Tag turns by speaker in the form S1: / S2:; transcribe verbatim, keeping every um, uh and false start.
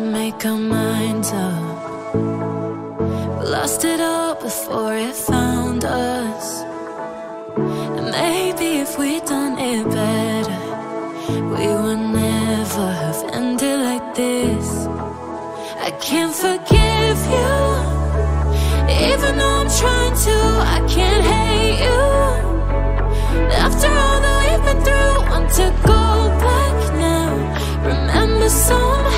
S1: make our minds up. We lost it all before it found us. And maybe if we'd done it better, we would never have ended like this. I can't forgive you, even though I'm trying to. I can't hate you. After all that we've been through, want to go back now. Remember somehow